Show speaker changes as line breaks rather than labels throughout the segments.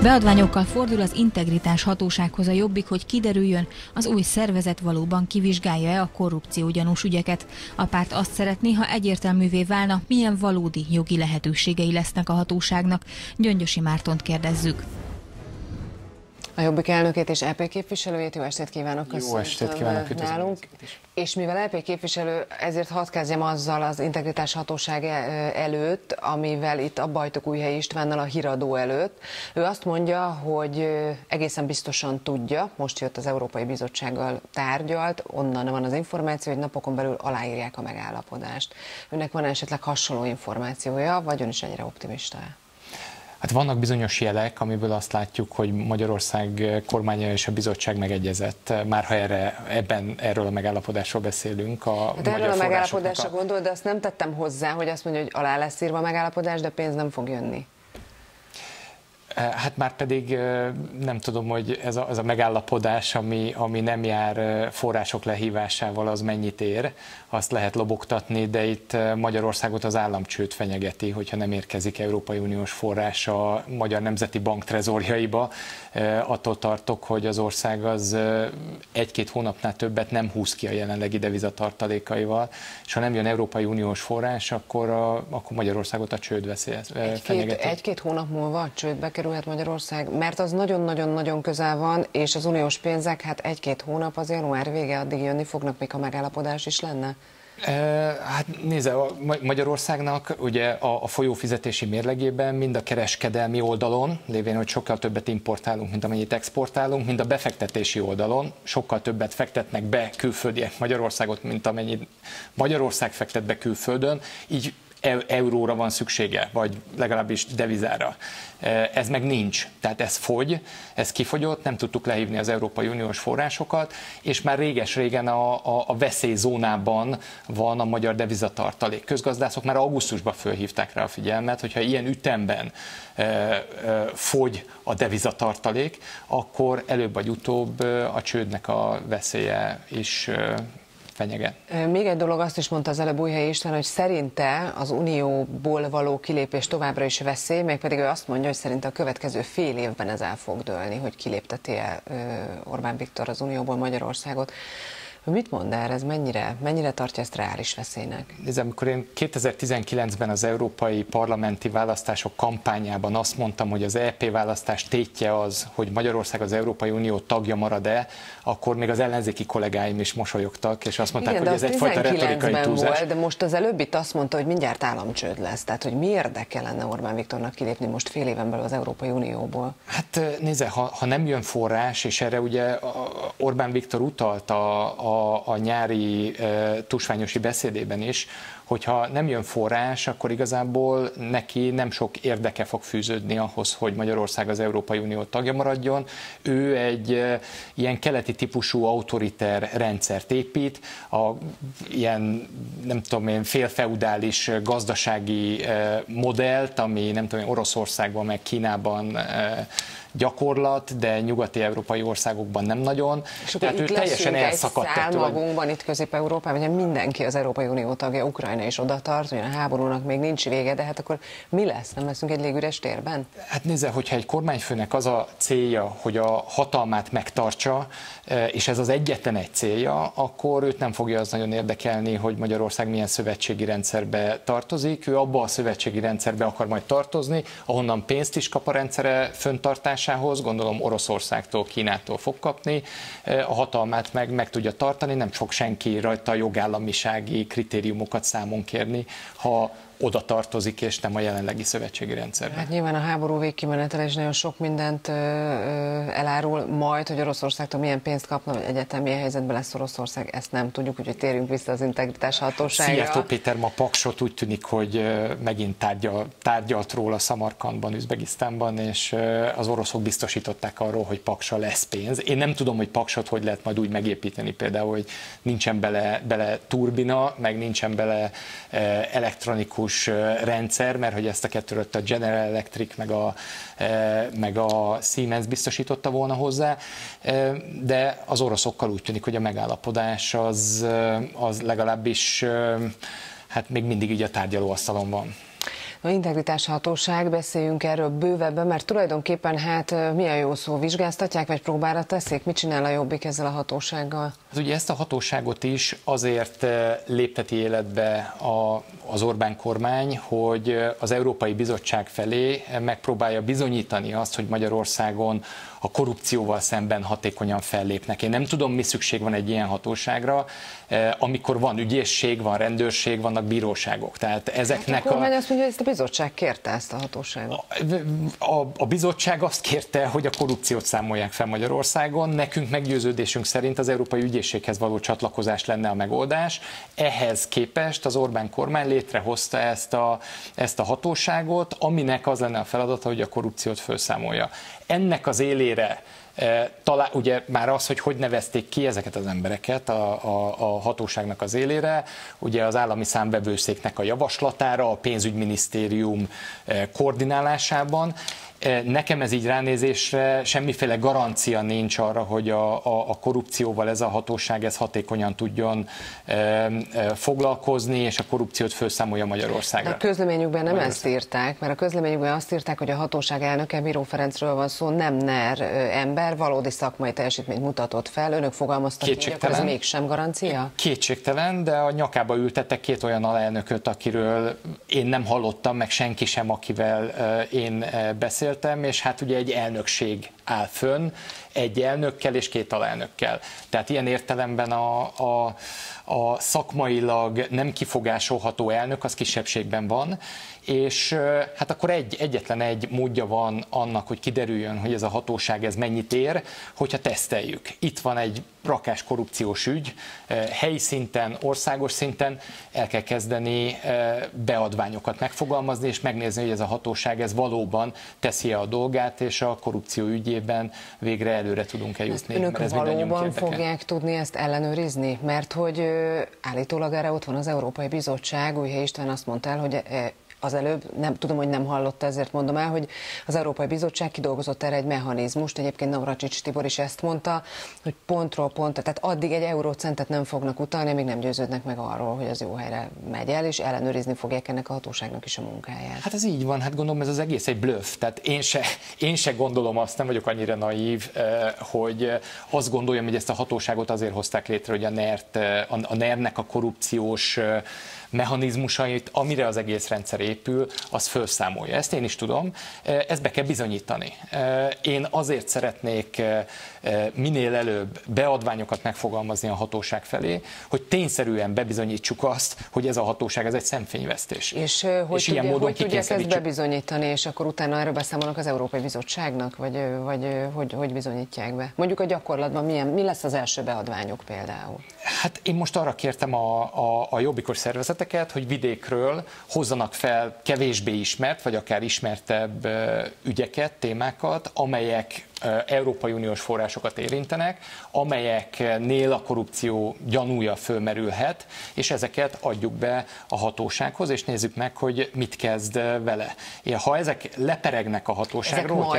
Beadványokkal fordul az Integritás Hatósághoz a Jobbik, hogy kiderüljön, az új szervezet valóban kivizsgálja-e a korrupció gyanús ügyeket. A párt azt szeretné, ha egyértelművé válna, milyen valódi jogi lehetőségei lesznek a hatóságnak. Gyöngyösi Mártont kérdezzük.
A Jobbik elnökét és EP képviselőjét, jó estét kívánok,
Jó estét kívánok,
nálunk. És mivel EP képviselő, ezért hadd kezdjem azzal az Integritás Hatóság előtt, amivel itt a Bajtok-Újhelyi Istvánnal a híradó előtt. Ő azt mondja, hogy egészen biztosan tudja, most jött az Európai Bizottsággal tárgyalt, onnan van az információ, hogy napokon belül aláírják a megállapodást. Önnek van esetleg hasonló információja, vagy ön is ennyire optimista?
Hát vannak bizonyos jelek, amiből azt látjuk, hogy Magyarország kormánya és a bizottság megegyezett, már ha erről a megállapodásról beszélünk.
Hát erről a megállapodásra gondol, de azt nem tettem hozzá, hogy azt mondja, hogy alá lesz írva a megállapodás, de pénz nem fog jönni.
Hát már pedig nem tudom, hogy ez a megállapodás, ami nem jár források lehívásával, az mennyit ér, azt lehet lobogtatni, de itt Magyarországot az államcsőd fenyegeti, hogyha nem érkezik Európai Uniós forrás a Magyar Nemzeti Bank trezorjaiba. Attól tartok, hogy az ország az egy-két hónapnál többet nem húz ki a jelenlegi devizatartalékaival, és ha nem jön Európai Uniós forrás, akkor Magyarországot a csőd fenyegeti.
Egy-két hónap múlva csődbe kerülhet Magyarország, mert az nagyon-nagyon-nagyon közel van, és az uniós pénzek, hát egy-két hónap, az január vége, addig jönni fognak, még a megállapodás is lenne?
Hát nézze, Magyarországnak ugye a folyófizetési mérlegében mind a kereskedelmi oldalon, lévén, hogy sokkal többet importálunk, mint amennyit exportálunk, mind a befektetési oldalon sokkal többet fektetnek be külföldiek Magyarországot, mint amennyit Magyarország fektet be külföldön, így euróra van szüksége, vagy legalábbis devizára. Ez meg nincs. Tehát ez fogy, ez kifogyott, nem tudtuk lehívni az Európai Uniós forrásokat, és már réges-régen a veszélyzónában van a magyar devizatartalék. Közgazdászok már augusztusban fölhívták rá a figyelmet, hogyha ilyen ütemben fogy a devizatartalék, akkor előbb vagy utóbb a csődnek a veszélye is fenyeget.
Még egy dolog, azt is mondta az előbb Újhelyi István, hogy szerinte az unióból való kilépés továbbra is veszély, mégpedig ő azt mondja, hogy szerinte a következő fél évben ez el fog dőlni, hogy kilépteti-e Orbán Viktor az unióból Magyarországot. Mit mond erre, ez mennyire tartja ezt reális veszélynek?
Nézd, amikor én 2019-ben az európai parlamenti választások kampányában azt mondtam, hogy az EP választás tétje az, hogy Magyarország az Európai Unió tagja marad-e, akkor még az ellenzéki kollégáim is mosolyogtak, és azt mondták, hogy ez egyfajta retorikai túlzás.
Volt, de most az előbbit azt mondta, hogy mindjárt államcsőd lesz. Tehát, hogy mi érdeke lenne Orbán Viktornak kilépni most fél éven belül az Európai Unióból?
Hát nézze, ha nem jön forrás, és erre ugye Orbán Viktor utalt a nyári tusványosi beszédében is, hogyha nem jön forrás, akkor igazából neki nem sok érdeke fog fűződni ahhoz, hogy Magyarország az Európai Unió tagja maradjon. Ő egy ilyen keleti típusú autoriter rendszert épít, ilyen nem tudom én, félfeudális gazdasági modellt, ami nem tudom én, Oroszországban meg Kínában gyakorlat, de nyugati európai országokban nem nagyon.
És tehát ő teljesen elszakadt ettől. Magunkban itt Közép-Európában, ugye mindenki az Európai Unió tagja, Ukrajna is oda tart, ugye a háborúnak még nincs vége, de hát akkor mi lesz? Nem leszünk egy légüres térben?
Hát nézze, hogyha egy kormányfőnek az a célja, hogy a hatalmát megtartsa, és ez az egyetlen egy célja, akkor őt nem fogja az nagyon érdekelni, hogy Magyarország milyen szövetségi rendszerbe tartozik. Ő abba a szövetségi rendszerbe akar majd tartozni, ahonnan pénzt is kap a rendszere föntartásához, gondolom Oroszországtól, Kínától fog kapni, a hatalmát meg tudja tartani, nem fog senki rajta a jogállamisági kritériumokat számon kérni, ha oda tartozik, és nem a jelenlegi szövetségi rendszerben.
Hát nyilván a háború végkimenetele is nagyon sok mindent elárul majd, hogy Oroszországtól milyen pénzt kapna, vagy egyáltalán milyen helyzetben lesz Oroszország, ezt nem tudjuk, úgyhogy térjünk vissza az Integritás Hatóságra.
Szijjártó Péter ma Paksot úgy tűnik, hogy megint tárgyalt róla Szamarkandban, Üzbegisztánban, és az oroszok biztosították arról, hogy Paksra lesz pénz. Én nem tudom, hogy Paksot hogy lehet majd úgy megépíteni, például, hogy nincsen bele turbina, meg nincsen bele elektronikus rendszer, mert hogy ezt a kettőt a General Electric meg a Siemens biztosította volna hozzá, de az oroszokkal úgy tűnik, hogy a megállapodás az legalábbis hát még mindig így a tárgyalóasztalon van.
A integritás hatóság, beszéljünk erről bővebben, mert tulajdonképpen hát mi a jó szó, vizsgáztatják vagy próbára teszik? Mit csinál a Jobbik ezzel a hatósággal?
Hát ugye ezt a hatóságot is azért lépteti életbe az Orbán kormány, hogy az Európai Bizottság felé megpróbálja bizonyítani azt, hogy Magyarországon a korrupcióval szemben hatékonyan fellépnek. Én nem tudom, mi szükség van egy ilyen hatóságra, amikor van ügyészség, van rendőrség, vannak bíróságok. Tehát ezeknek
a kormány azt mondja, hogy ezt a bizottság kérte, ezt a hatóságot.
A bizottság azt kérte, hogy a korrupciót számolják fel Magyarországon. Nekünk meggyőződésünk szerint az Európai Ügyészséghez való csatlakozás lenne a megoldás. Ehhez képest az Orbán kormány létrehozta ezt a hatóságot, aminek az lenne a feladata, hogy a korrupciót felszámolja. Ennek az élére talán ugye már az, hogy nevezték ki ezeket az embereket a hatóságnak az élére, ugye az állami számvevőszéknek a javaslatára, a pénzügyminisztérium koordinálásában. Nekem ez így ránézésre semmiféle garancia nincs arra, hogy a korrupcióval ez a hatóság ez hatékonyan tudjon foglalkozni, és a korrupciót felszámolja Magyarországra.
De a közleményükben nem ezt írták, mert a közleményükben azt írták, hogy a hatóság elnöke, Miró Ferencről van szó, nem NER ember, valódi szakmai teljesítményt mutatott fel. Önök fogalmaztak így, akkor ez mégsem garancia?
Kétségtelen, de a nyakába ültettek két olyan alelnököt, akiről én nem hallottam, meg senki sem, akivel én beszéltem, és hát ugye egy elnökség áll fönn, egy elnökkel és két alelnökkel. Tehát ilyen értelemben a szakmailag nem kifogásolható elnök az kisebbségben van, és hát akkor egyetlen egy módja van annak, hogy kiderüljön, hogy ez a hatóság ez mennyit ér, hogyha teszteljük. Itt van egy rakás korrupciós ügy, helyi szinten, országos szinten el kell kezdeni beadványokat megfogalmazni, és megnézni, hogy ez a hatóság ez valóban teszi-e a dolgát, és a korrupció ügyében végre előre tudunk eljutni.
Önök valóban fogják tudni ezt ellenőrizni? Mert hogy állítólag erre ott van az Európai Bizottság, Újhely István azt mondta el, hogy az előbb, nem tudom, hogy nem hallotta, ezért mondom el, hogy az Európai Bizottság kidolgozott erre egy mechanizmust, egyébként Navracsics Tibor is ezt mondta, hogy pontról pontra, tehát addig egy eurócentet nem fognak utalni, amíg nem győződnek meg arról, hogy az jó helyre megy el, és ellenőrizni fogják ennek a hatóságnak is a munkáját. Hát
ez így van, hát gondolom ez az egész egy bluff, tehát én se gondolom azt, nem vagyok annyira naív, hogy azt gondoljam, hogy ezt a hatóságot azért hozták létre, hogy a NER-nek a korrupciós mechanizmusait, amire az egész rendszer épül, az felszámolja. Ezt én is tudom, ezt be kell bizonyítani. Én azért szeretnék minél előbb beadványokat megfogalmazni a hatóság felé, hogy tényszerűen bebizonyítsuk azt, hogy ez a hatóság ez egy szemfényvesztés.
És hogy ilyen módon tudják ezt bebizonyítani, és akkor utána erről beszámolnak az Európai Bizottságnak, vagy hogy bizonyítják be? Mondjuk a gyakorlatban mi lesz az első beadványok például?
Hát én most arra kértem a jobbikos szervezeteket, hogy vidékről hozzanak fel kevésbé ismert, vagy akár ismertebb ügyeket, témákat, amelyek Európai Uniós forrásokat érintenek, amelyeknél a korrupció gyanúja fölmerülhet, és ezeket adjuk be a hatósághoz, és nézzük meg, hogy mit kezd vele. Ha ezek leperegnek a hatóságról,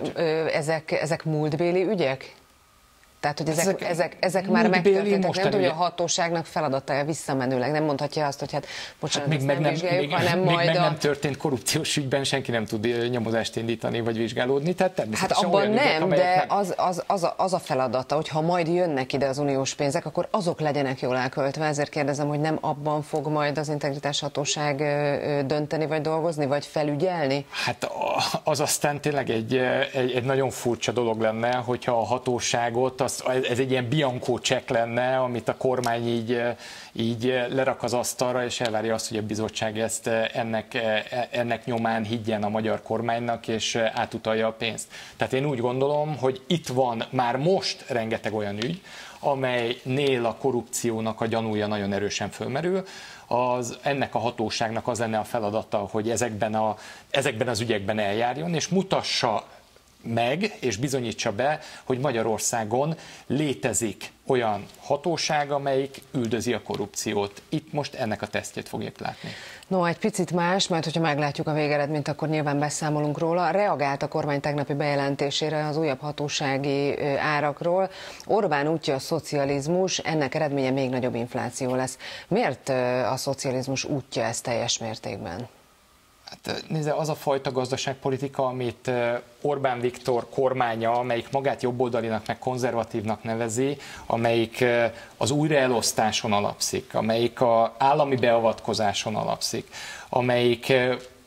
ezek múltbéli ügyek? Tehát, hogy ezek már megtörténtek, nem tudja, hogy a hatóságnak feladata visszamenőleg, nem mondhatja azt, hogy hát bocsánat,
még
nem vizsgáljuk, hanem majd
nem történt korrupciós ügyben, senki nem tud nyomozást indítani, vagy vizsgálódni, tehát természetesen
hát abban nem, ügyek, de az a feladata, hogy ha majd jönnek ide az uniós pénzek, akkor azok legyenek jól elköltve, ezért kérdezem, hogy nem abban fog majd az integritás hatóság dönteni, vagy dolgozni, vagy felügyelni? Hát
az aztán tényleg egy nagyon furcsa dolog lenne, hogyha a hatóságot, ez egy ilyen bianco csekk lenne, amit a kormány így lerak az asztalra, és elvárja azt, hogy a bizottság ezt ennek nyomán higgyen a magyar kormánynak, és átutalja a pénzt. Tehát én úgy gondolom, hogy itt van már most rengeteg olyan ügy, amelynél a korrupciónak a gyanúja nagyon erősen fölmerül. Ennek a hatóságnak az lenne a feladata, hogy ezekben az ügyekben eljárjon, és mutassa meg, és bizonyítsa be, hogy Magyarországon létezik olyan hatóság, amelyik üldözi a korrupciót. Itt most ennek a tesztjét fogjuk látni.
No, egy picit más, mert hogyha meglátjuk a végeredményt, akkor nyilván beszámolunk róla. Reagált a kormány tegnapi bejelentésére az újabb hatósági árakról. Orbán útja a szocializmus, ennek eredménye még nagyobb infláció lesz. Miért a szocializmus útja ez teljes mértékben?
Hát nézze, az a fajta gazdaságpolitika, amit Orbán Viktor kormánya, amelyik magát jobboldalinak meg konzervatívnak nevezi, amelyik az újraelosztáson alapszik, amelyik az állami beavatkozáson alapszik, amelyik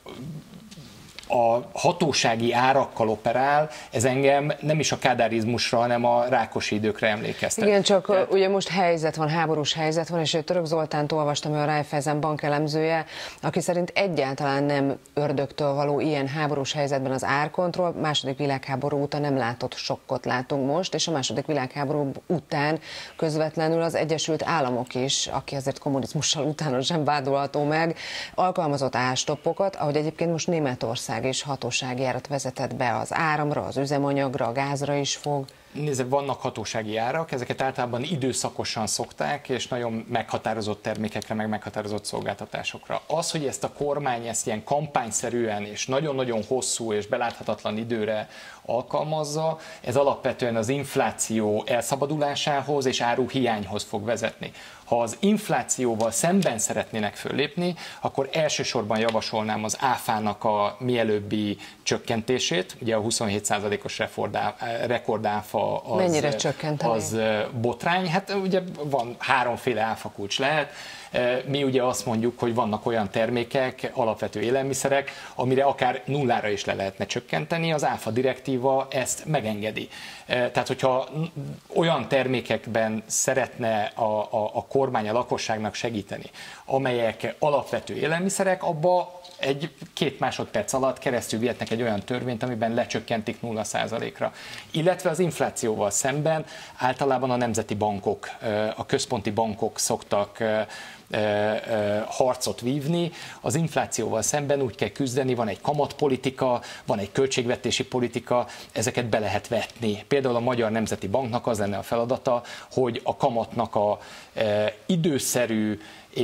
a hatósági árakkal operál, ez engem nem is a kádárizmusra, hanem a Rákosi időkre emlékeztet.
Igen, csak ugye most helyzet van, háborús helyzet van, és Török Zoltánt olvastam, ő a Raiffeisen bankelemzője, aki szerint egyáltalán nem ördögtől való ilyen háborús helyzetben az árkontroll. Második világháború után nem látott sokkot látunk most, és a második világháború után közvetlenül az Egyesült Államok is, aki azért kommunizmussal utána sem vádolható meg, alkalmazott árstoppokat, ahogy egyébként most Németország és hatósági árat vezetett be az áramra, az üzemanyagra, a gázra is fog.
Nézze, vannak hatósági árak, ezeket általában időszakosan szokták, és nagyon meghatározott termékekre, meg meghatározott szolgáltatásokra. Az, hogy ezt a kormány ezt ilyen kampányszerűen és nagyon-nagyon hosszú és beláthatatlan időre alkalmazza, ez alapvetően az infláció elszabadulásához és áruhiányhoz fog vezetni. Ha az inflációval szemben szeretnének föllépni, akkor elsősorban javasolnám az áfának a mielőbbi csökkentését. Ugye a 27%-os rekordáfa az botrány. Hát ugye van háromféle áfakulcs lehet. Mi ugye azt mondjuk, hogy vannak olyan termékek, alapvető élelmiszerek, amire akár nullára is le lehetne csökkenteni, az áfa direktíva ezt megengedi. Tehát, hogyha olyan termékekben szeretne a kormány a lakosságnak segíteni, amelyek alapvető élelmiszerek, abba egy-két másodperc alatt keresztül vihetnek egy olyan törvényt, amiben lecsökkentik 0%-ra. Illetve az inflációval szemben általában a nemzeti bankok, a központi bankok szoktak harcot vívni. Az inflációval szemben úgy kell küzdeni, van egy kamatpolitika, van egy költségvetési politika, ezeket be lehet vetni. Például a Magyar Nemzeti Banknak az lenne a feladata, hogy a kamatnak a időszerű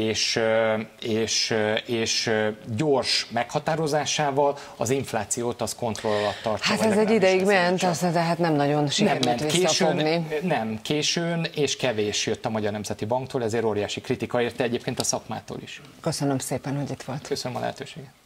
és gyors meghatározásával az inflációt az kontroll alatt tartsa.
Hát ez egy ideig ment, aztán tehát nem nagyon sikerült visszafogni.
Nem, későn és kevés jött a Magyar Nemzeti Banktól, ezért óriási kritika érte egyébként a szakmától is.
Köszönöm szépen, hogy itt volt.
Köszönöm a lehetőséget.